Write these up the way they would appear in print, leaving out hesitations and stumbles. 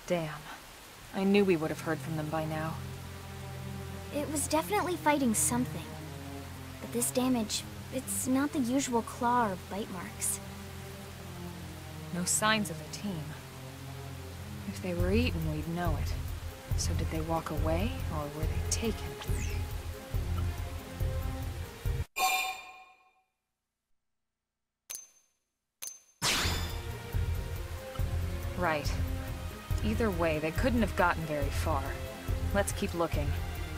Damn. I knew we would have heard from them by now. It was definitely fighting something. But this damage, it's not the usual claw or bite marks. No signs of a team. If they were eaten, we'd know it. So did they walk away, or were they taken? Right. Either way, they couldn't have gotten very far. Let's keep looking.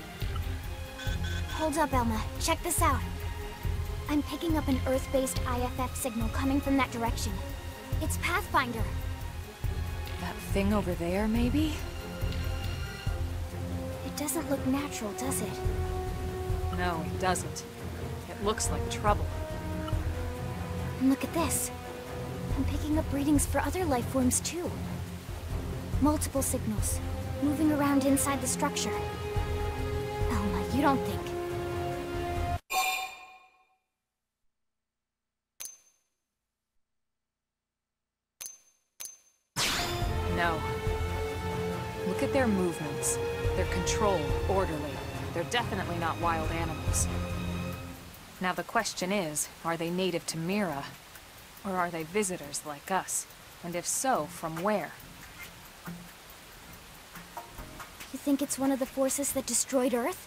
Hold up, Elma. Check this out. I'm picking up an Earth-based IFF signal coming from that direction. It's Pathfinder. That thing over there, maybe? It doesn't look natural, does it? No, it doesn't. It looks like trouble. And look at this. I'm picking up readings for other life forms, too. Multiple signals, moving around inside the structure. Elma, you don't think... No. Look at their movements. They're controlled, orderly. They're definitely not wild animals. Now the question is, are they native to Mira? Or are they visitors like us? And if so, from where? You think it's one of the forces that destroyed Earth?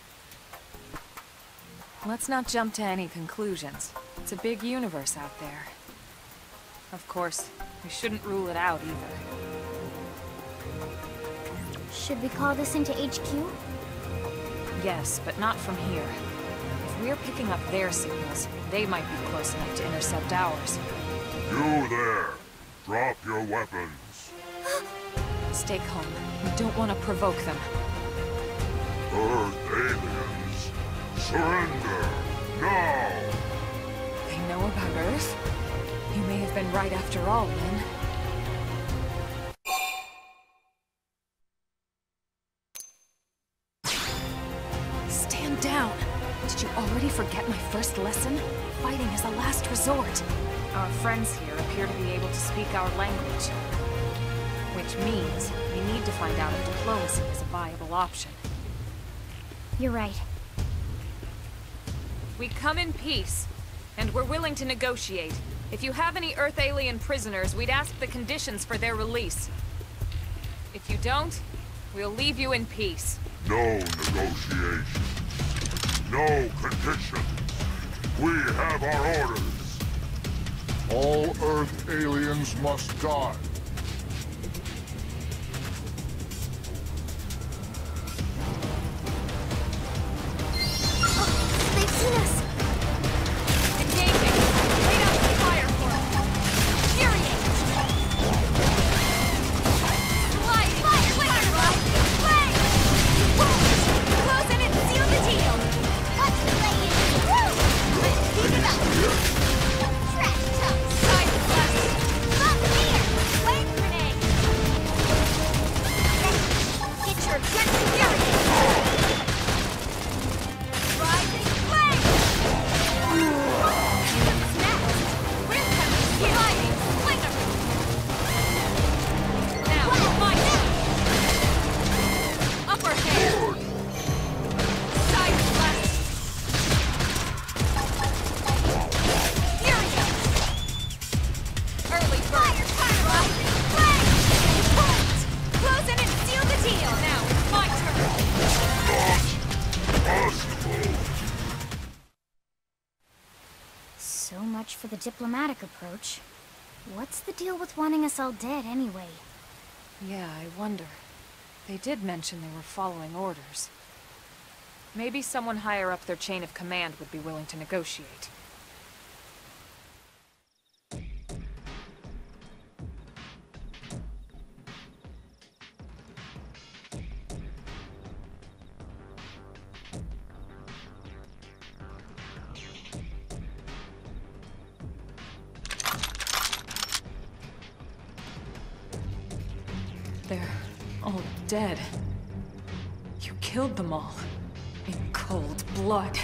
Let's not jump to any conclusions. It's a big universe out there. Of course, we shouldn't rule it out either. Should we call this into HQ? Yes, but not from here. If we're picking up their signals, they might be close enough to intercept ours. You there! Drop your weapons! Stay calm. We don't want to provoke them. Earth aliens! Surrender! Now! They know about Earth? You may have been right after all, Lin. Stand down! Did you already forget my first lesson? Fighting is a last resort. Our friends here appear to be able to speak our language. Which means we need to find out if diplomacy is a viable option. You're right. We come in peace, and we're willing to negotiate. If you have any Earth alien prisoners, we'd ask the conditions for their release. If you don't, we'll leave you in peace. No negotiation. No conditions. We have our orders. All Earth aliens must die. They've seen us! Engaging! Lay down some fire for us! Infuriate! Sliding! Fire! Flame! Close in and seal the deal! What's the way in? Woo! Keep it up! Trash chunks! Side blast! Up here! Wait, grenade! Get your gun infuriate! Rising flame! What's next? We're coming here! Sliding! Slinger! Now, my turn! Upper hand! Side blast! Fury! Early bird! Rising flame! Point! Close in and seal the deal! Now, it's my turn! Possible. So much for the diplomatic approach. What's the deal with wanting us all dead, anyway? Yeah, I wonder. They did mention they were following orders. Maybe someone higher up their chain of command would be willing to negotiate. They're all dead. You killed them all. In cold blood.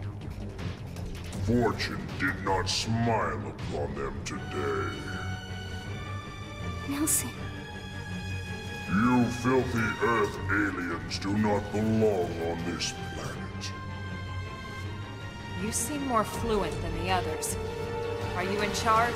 Fortune did not smile upon them today. Nelson, You filthy Earth aliens do not belong on this planet. You seem more fluent than the others. Are you in charge?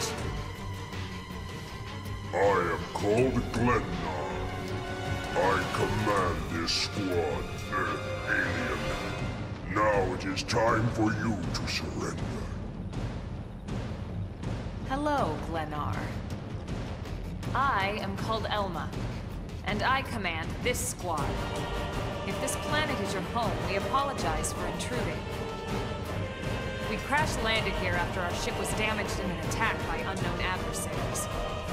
I am called Glennar. I command this squad, Earth alien. Now it is time for you to surrender. Hello, Glennar. I am called Elma, and I command this squad. If this planet is your home, we apologize for intruding. We crash-landed here after our ship was damaged in an attack by unknown adversaries.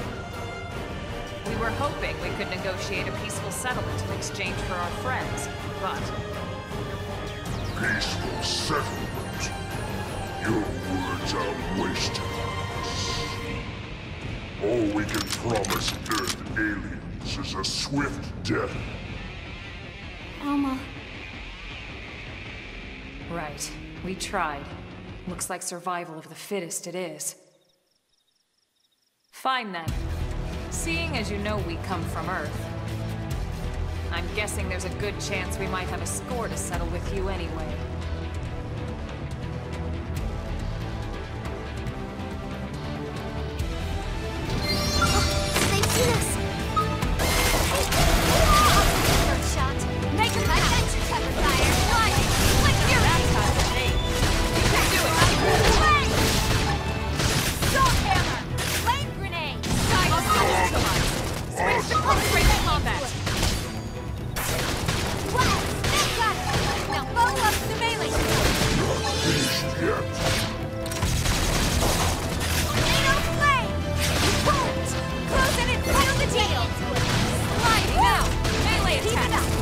We were hoping we could negotiate a peaceful settlement in exchange for our friends, but... Peaceful settlement? Your words are wasted on us. All we can promise Earth aliens is a swift death. Elma. Right. We tried. Looks like survival of the fittest it is. Fine then. Seeing as you know we come from Earth, I'm guessing there's a good chance we might have a score to settle with you anyway. They've seen us! First shot. Make them count! Cover fire! Flying! Like fury! That's how it's made. You can do it! Away! Salt hammer! Flame grenade! Switch to close-range combat! What? They've got it! Now follow up the melee! Not finished yet. Tornado flame! Bolt! Close in and seal the deal! Sliding now! Melee Keep it attack! up!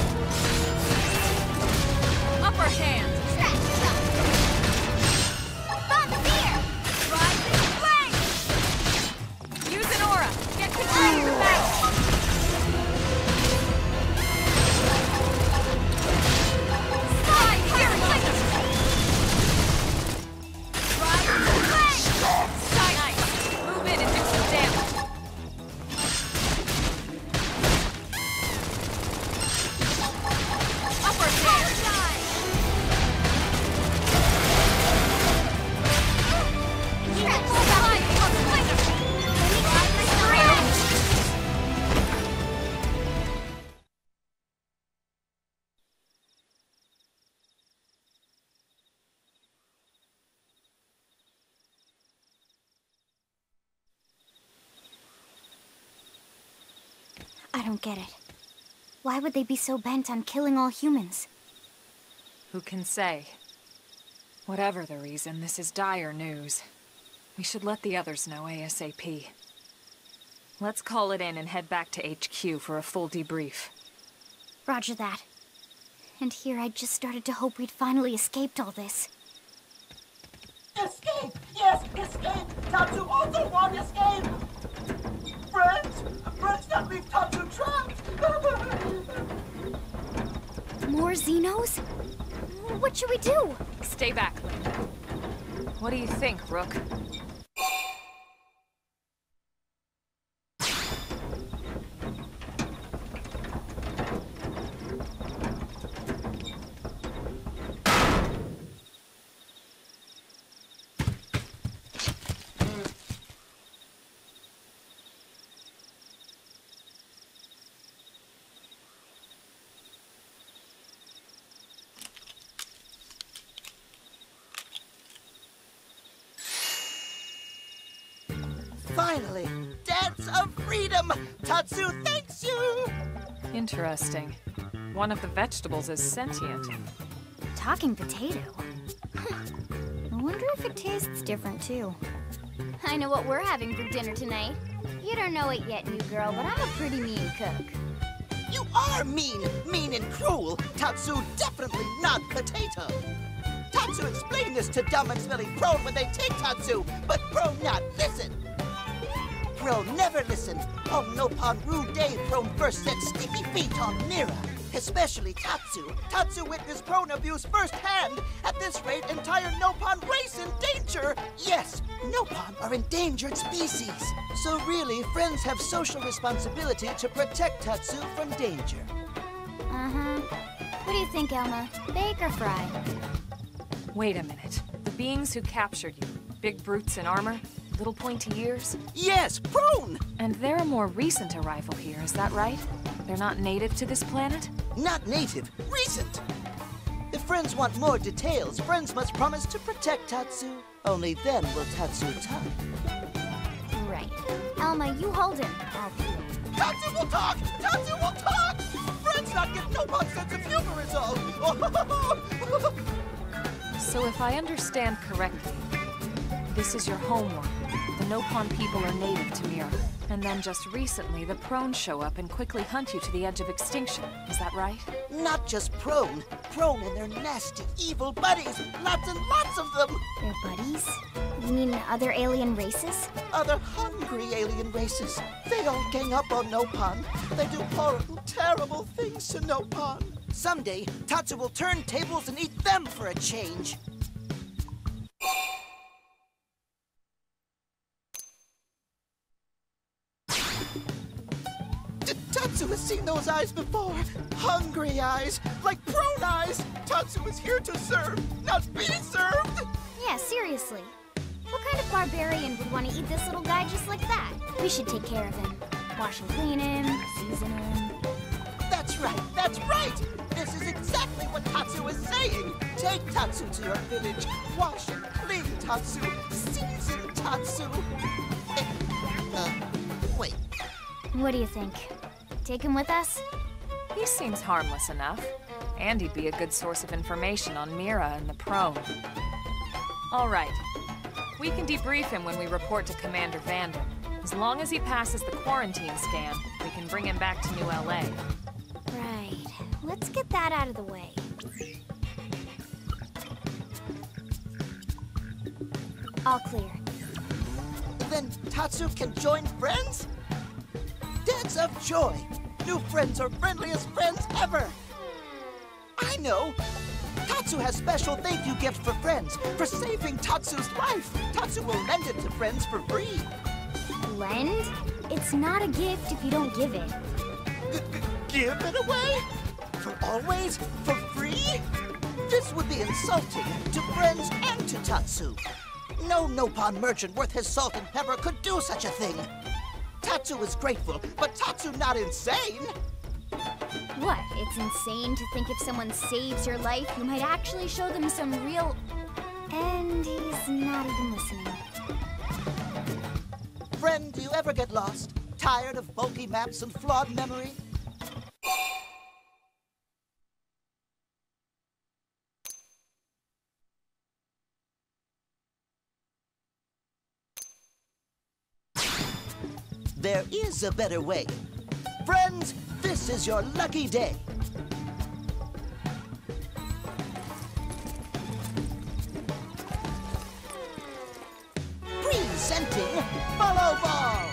Upper hand! Stretch up! Bomb spear! Rise in flame! Use an aura! Get control of the battle! Slide here! Rise in flame! Side ice! Move in and do some damage! Upper hand! I don't get it. Why would they be so bent on killing all humans? Who can say? Whatever the reason, this is dire news. We should let the others know ASAP. Let's call it in and head back to HQ for a full debrief. Roger that. And here I just started to hope we'd finally escaped all this. Escape! Yes, escape! Tatsu also want escape! Friends! Friends that leave Tatsu trapped! More Xenos? What should we do? Stay back, Lynn. What do you think, Rook? Finally! Dance of freedom! Tatsu thanks you! Interesting. One of the vegetables is sentient. Talking potato? I wonder if it tastes different too. I know what we're having for dinner tonight. You don't know it yet, new girl, but I'm a pretty mean cook. You are mean! Mean and cruel! Tatsu definitely not potato! Tatsu explained this to dumb and smelly Prone when they take Tatsu, but Prone not listen! Prone never listen! On Nopon Ru Day, Prone first set sticky feet on Mira! Especially Tatsu. Tatsu witnessed prone abuse firsthand. At this rate, entire Nopon race in danger. Yes, Nopon are endangered species. So really, friends have social responsibility to protect Tatsu from danger. Uh-huh. What do you think, Elma? Bake or fry? Wait a minute. The beings who captured you, big brutes in armor, little pointy ears? Yes, prone! And they're a more recent arrival here, is that right? They're not native to this planet? Not native, recent. If friends want more details, friends must promise to protect Tatsu. Only then will Tatsu talk. Right. Elma, you hold him. I'll feel. Tatsu will talk! Tatsu will talk! Friends not get Nopon sense of humor is all. So if I understand correctly, this is your homeworld. The Nopon people are native to Mira. And then just recently, the Prone show up and quickly hunt you to the edge of extinction. Is that right? Not just Prone. Prone and their nasty, evil buddies. Lots and lots of them. Their buddies? You mean other alien races? Other hungry alien races. They all gang up on Nopon. They do horrible, terrible things to Nopon. Someday, Tatsu will turn tables and eat them for a change. Tatsu has seen those eyes before. Hungry eyes, like prone eyes. Tatsu is here to serve, not be served. Yeah, seriously. What kind of barbarian would want to eat this little guy just like that? We should take care of him. Wash and clean him, season him. That's right, that's right! This is exactly what Tatsu is saying. Take Tatsu to your village. Wash and clean Tatsu. Season Tatsu. Wait. What do you think? Take him with us? He seems harmless enough. And he'd be a good source of information on Mira and the Prone. All right. We can debrief him when we report to Commander Vander. As long as he passes the quarantine scan, we can bring him back to New LA. Right. Let's get that out of the way. All clear. Then Tatsu can join friends? Dance of joy! New friends are friendliest friends ever! I know! Tatsu has special thank you gift for friends, for saving Tatsu's life! Tatsu will lend it to friends for free! Lend? It's not a gift if you don't give it. Give it away? For always? For free? This would be insulting to friends and to Tatsu. No Nopon merchant worth his salt and pepper could do such a thing. Tatsu is grateful, but Tatsu not insane. What? It's insane to think if someone saves your life, you might actually show them some real... And he's not even listening. Friend, do you ever get lost? Tired of bulky maps and flawed memory? There is a better way. Friends, this is your lucky day. Presenting Follow Ball!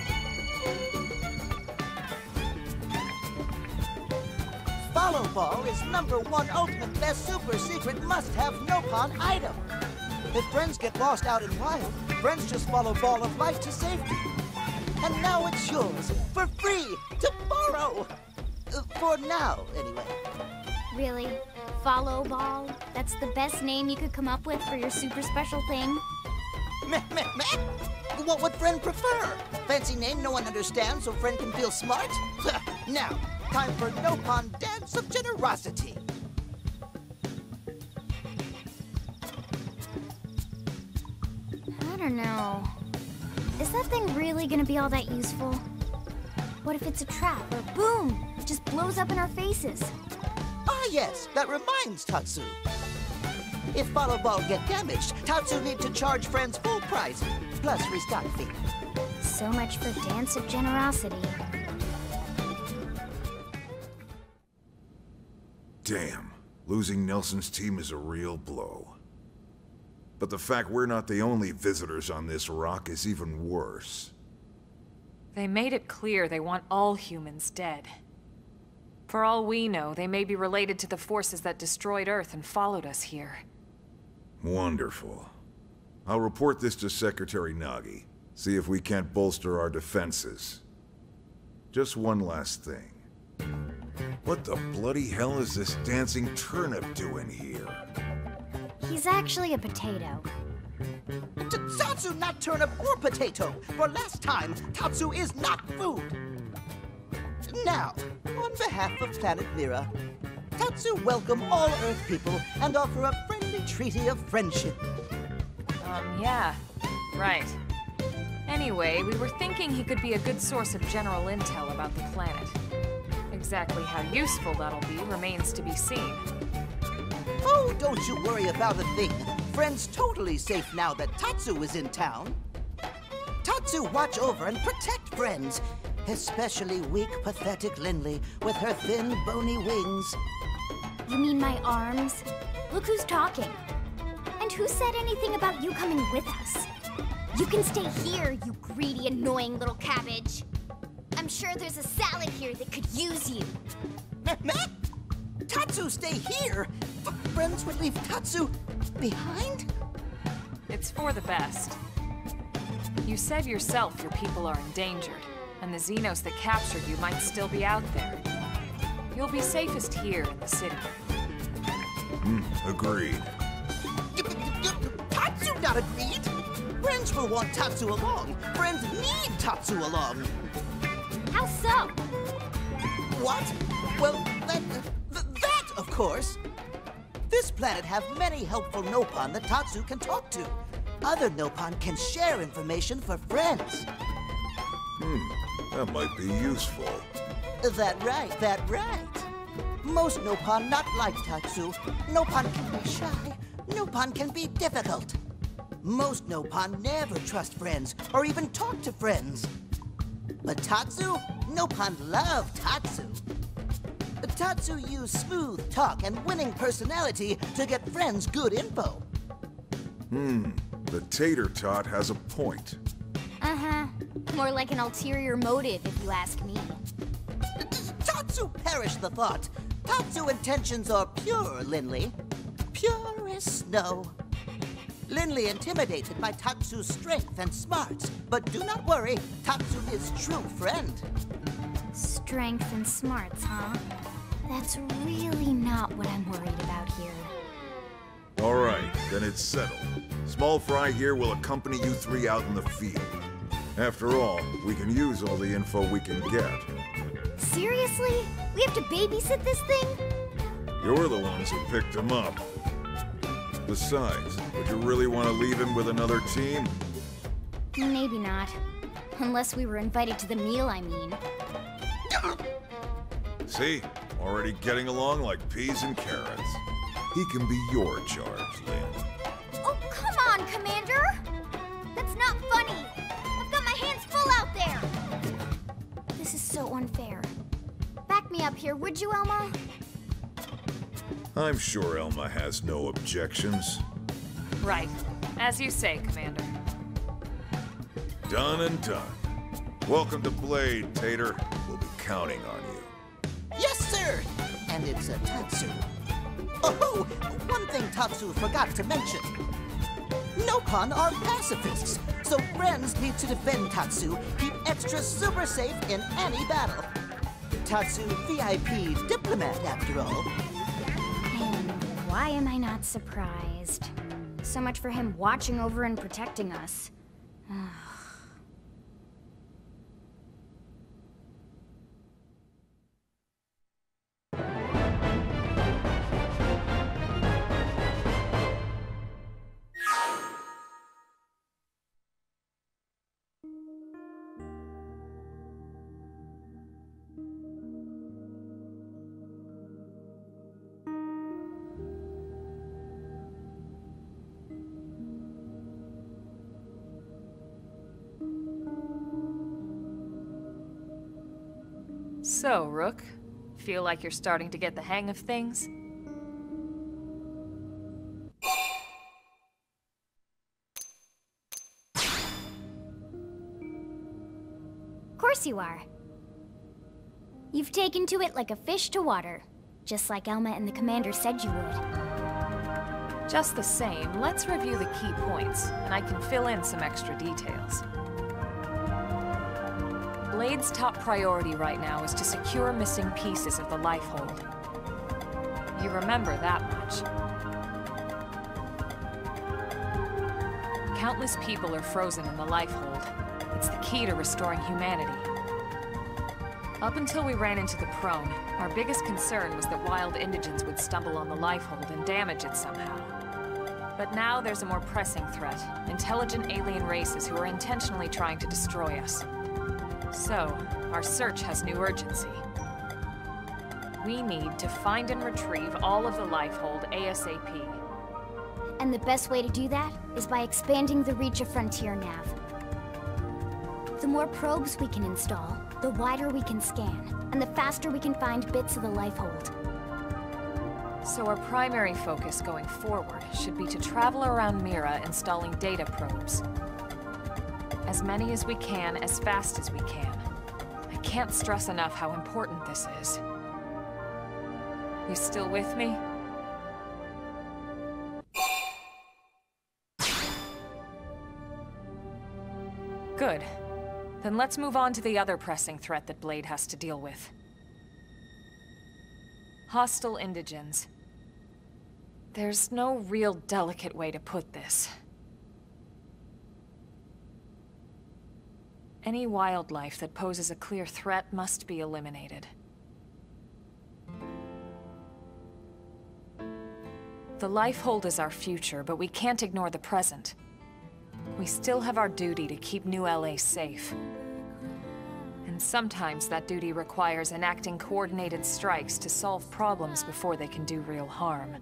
Follow Ball is #1 ultimate best super secret must-have Nopon item. If friends get lost out in wild, friends just follow Ball of Life to safety. And now it's yours, for free, to borrow. For now, anyway. Really? Follow Ball? That's the best name you could come up with for your super special thing? Meh, meh, meh. What would friend prefer? Fancy name no one understands so friend can feel smart? Now, time for Nopon Dance of Generosity. I don't know. Is that thing really gonna be all that useful? What if it's a trap, or boom, it just blows up in our faces? Ah yes, that reminds Tatsu. If Follow Ball get damaged, Tatsu need to charge friends full price, plus restock fee. So much for Dance of Generosity. Damn, losing Nelson's team is a real blow. But the fact we're not the only visitors on this rock is even worse. They made it clear they want all humans dead. For all we know, they may be related to the forces that destroyed Earth and followed us here. Wonderful. I'll report this to Secretary Nagi. See if we can't bolster our defenses. Just one last thing. What the bloody hell is this dancing turnip doing here? He's actually a potato. Tatsu, not turnip or potato. For last time, Tatsu is not food. Now, on behalf of Planet Mira, Tatsu welcome all Earth people and offer a friendly treaty of friendship. Yeah. Right. Anyway, we were thinking he could be a good source of general intel about the planet. Exactly how useful that'll be remains to be seen. Oh, don't you worry about a thing. Friend's totally safe now that Tatsu is in town. Tatsu watch over and protect friends, especially weak, pathetic Lindley with her thin, bony wings. You mean my arms? Look who's talking. And who said anything about you coming with us? You can stay here, you greedy, annoying little cabbage. I'm sure there's a salad here that could use you. Tatsu stay here? Friends would leave Tatsu behind? It's for the best. You said yourself your people are endangered, and the Xenos that captured you might still be out there. You'll be safest here in the city. Agreed. Tatsu not agreed? Friends will want Tatsu along. Friends need Tatsu along. How so? What? Well, that, of course. This planet have many helpful Nopon that Tatsu can talk to. Other Nopon can share information for friends. That might be useful. That right. Most Nopon not like Tatsu. Nopon can be shy. Nopon can be difficult. Most Nopon never trust friends or even talk to friends. But Tatsu? Nopon love Tatsu. Tatsu use smooth talk and winning personality to get friends good info. The tater tot has a point. Uh-huh. More like an ulterior motive, if you ask me. Tatsu perish the thought. Tatsu intentions are pure, Lindley. Pure as snow. Lindley intimidated by Tatsu's strength and smarts, but do not worry, Tatsu is true friend. Strength and smarts, huh? That's really not what I'm worried about here. All right, then it's settled. Small Fry here will accompany you three out in the field. After all, we can use all the info we can get. Seriously? We have to babysit this thing? You're the ones who picked him up. Besides, would you really want to leave him with another team? Maybe not. Unless we were invited to the meal, I mean. See? Already getting along like peas and carrots. He can be your charge, Lynn. Oh, come on, Commander! That's not funny! I've got my hands full out there! This is so unfair. Back me up here, would you, Elma? I'm sure Elma has no objections. Right. As you say, Commander. Done and done. Welcome to Blade, Tater. We'll be counting on you. Yes, sir! And it's a Tatsu. Oh, one thing Tatsu forgot to mention. Nopon are pacifists, so friends need to defend Tatsu, keep extra super safe in any battle. Tatsu VIP diplomat, after all. And why am I not surprised? So much for him watching over and protecting us. So, Rook, feel like you're starting to get the hang of things? Of course you are. You've taken to it like a fish to water, just like Elma and the Commander said you would. Just the same, let's review the key points, and I can fill in some extra details. Blade's top priority right now is to secure missing pieces of the Lifehold. You remember that much. Countless people are frozen in the Lifehold. It's the key to restoring humanity. Up until we ran into the Prone, our biggest concern was that wild indigents would stumble on the Lifehold and damage it somehow. But now there's a more pressing threat, intelligent alien races who are intentionally trying to destroy us. So, our search has new urgency. We need to find and retrieve all of the Lifehold ASAP. And the best way to do that is by expanding the reach of Frontier Nav. The more probes we can install, the wider we can scan, and the faster we can find bits of the Lifehold. So our primary focus going forward should be to travel around Mira installing data probes. As many as we can, as fast as we can. I can't stress enough how important this is. You still with me? Good. Then let's move on to the other pressing threat that Blade has to deal with. Hostile indigens. There's no real delicate way to put this. Any wildlife that poses a clear threat must be eliminated. The Lifehold is our future, but we can't ignore the present. We still have our duty to keep New LA safe. And sometimes that duty requires enacting coordinated strikes to solve problems before they can do real harm.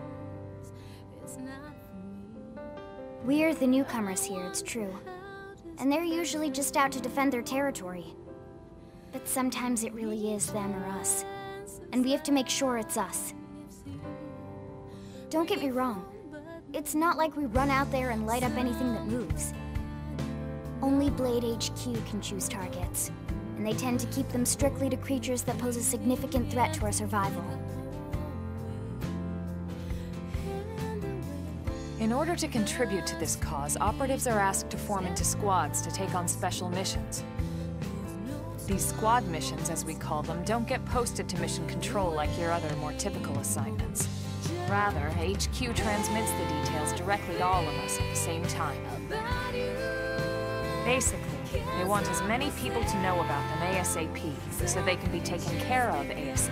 We're the newcomers here, it's true. And they're usually just out to defend their territory. But sometimes it really is them or us. And we have to make sure it's us. Don't get me wrong. It's not like we run out there and light up anything that moves. Only Blade HQ can choose targets. And they tend to keep them strictly to creatures that pose a significant threat to our survival. In order to contribute to this cause, operatives are asked to form into squads to take on special missions. These squad missions, as we call them, don't get posted to mission control like your other, more typical assignments. Rather, HQ transmits the details directly to all of us at the same time. Basically, they want as many people to know about them ASAP, so they can be taken care of ASAP.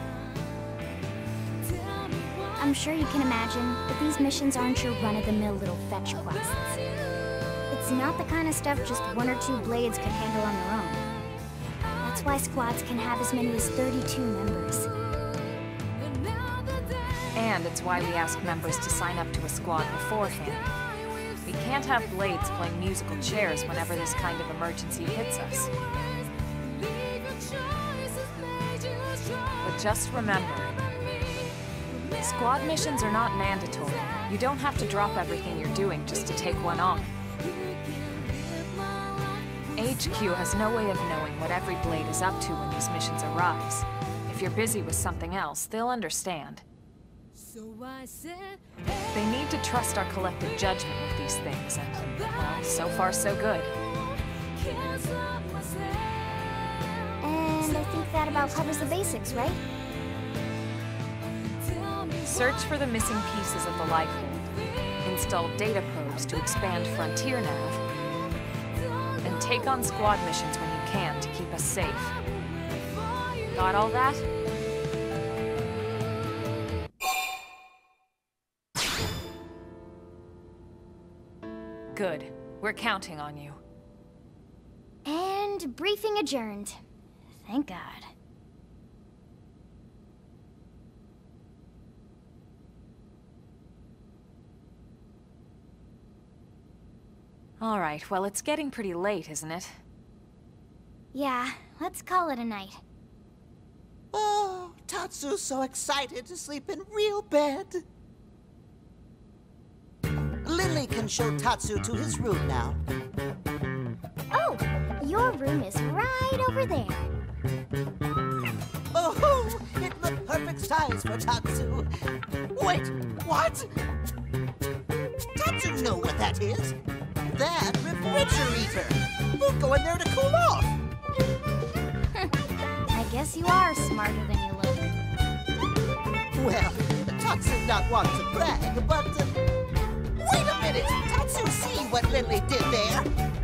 I'm sure you can imagine that these missions aren't your run-of-the-mill little fetch quests. It's not the kind of stuff just one or two Blades could handle on their own. That's why squads can have as many as 32 members. And it's why we ask members to sign up to a squad beforehand. We can't have Blades playing musical chairs whenever this kind of emergency hits us. But just remember, squad missions are not mandatory. You don't have to drop everything you're doing just to take one on. HQ has no way of knowing what every Blade is up to when these missions arise. If you're busy with something else, they'll understand. They need to trust our collective judgment with these things, and, well, so far so good. And I think that about covers the basics, right? Search for the missing pieces of the Lifehold, install data probes to expand Frontier Nav, and take on squad missions when you can to keep us safe. Got all that? Good. We're counting on you. And briefing adjourned. Thank God. All right, well, it's getting pretty late, isn't it? Yeah, let's call it a night. Oh, Tatsu's so excited to sleep in real bed. Lily can show Tatsu to his room now. Oh, your room is right over there. exact size for Tatsu. Wait, what? Tatsu know what that is. That refrigerator. We'll go in there to cool off. I guess you are smarter than you look. Well, Tatsu not want to brag, but... wait a minute! Tatsu see what Lily did there!